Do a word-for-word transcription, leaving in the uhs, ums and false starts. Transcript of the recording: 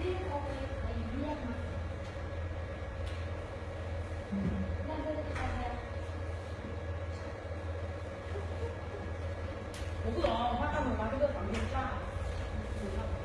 练 OK 可以练吗？那这个开开。 我不懂，我怕他们把这个房间炸了。